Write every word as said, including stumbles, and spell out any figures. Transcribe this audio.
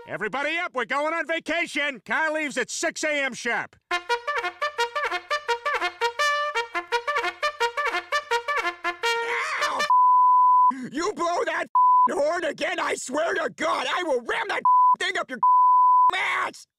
Everybody up, we're going on vacation. Car leaves at six A M sharp. Ow! You blow that horn again, I swear to God, I will ram that thing up your ass!